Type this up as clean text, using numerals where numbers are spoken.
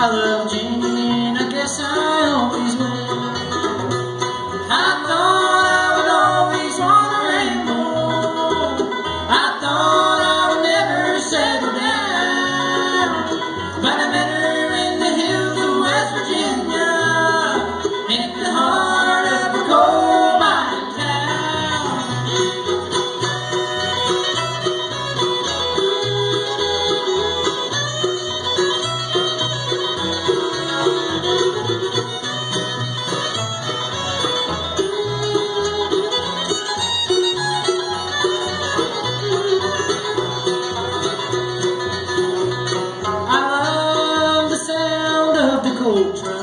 I love Jane, I guess I always will. I thought I would always want a rainbow. I thought I would never settle down. But I met her in the hills of West Virginia, in the heart of a coal mining town. I love the sound of the coal train